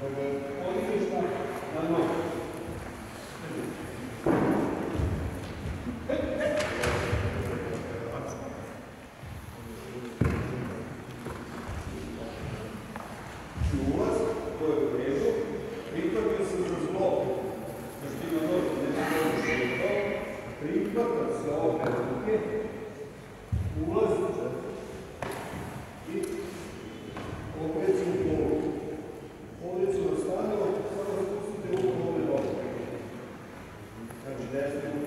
Odlična na nogu. Ulaz, to je u redu, prihvatio se za zlo, što ima nogu, ne može to, prihvatio se ove ruke, ulaz i opet su u polu. Ovdje su nastavilo, samo spustite ruku ove noge. Znači desne